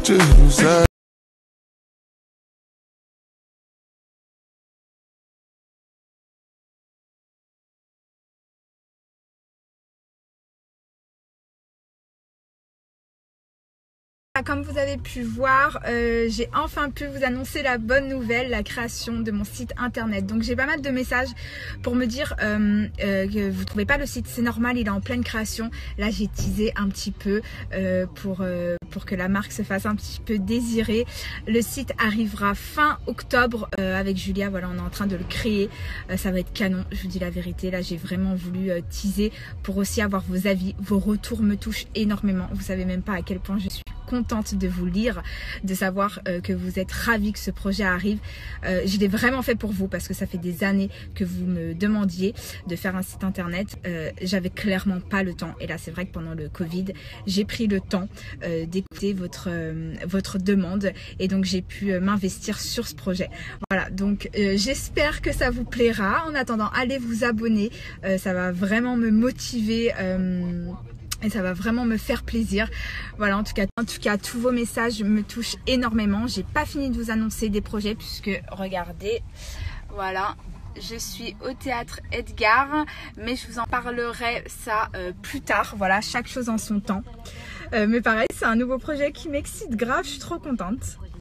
Jerusalem. Comme vous avez pu voir, j'ai enfin pu vous annoncer la bonne nouvelle, la création de mon site internet. Donc j'ai pas mal de messages pour me dire que vous trouvez pas le site, c'est normal, il est en pleine création. Là j'ai teasé un petit peu pour que la marque se fasse un petit peu désirer. Le site arrivera fin octobre avec Julia, voilà, on est en train de le créer. Ça va être canon, je vous dis la vérité. Là j'ai vraiment voulu teaser pour aussi avoir vos avis, vos retours me touchent énormément. Vous savez même pas à quel point je suis contente de vous lire, de savoir que vous êtes ravis que ce projet arrive. Je l'ai vraiment fait pour vous parce que ça fait des années que vous me demandiez de faire un site internet. J'avais clairement pas le temps et là c'est vrai que pendant le Covid j'ai pris le temps d'écouter votre demande et donc j'ai pu m'investir sur ce projet. Voilà, donc j'espère que ça vous plaira. En attendant, allez vous abonner, ça va vraiment me motiver et ça va vraiment me faire plaisir. Voilà, en tout cas, tous vos messages me touchent énormément. J'ai pas fini de vous annoncer des projets puisque, regardez, voilà, je suis au théâtre Edgar, mais je vous en parlerai ça plus tard. Voilà, chaque chose en son temps. Mais pareil, c'est un nouveau projet qui m'excite grave, je suis trop contente.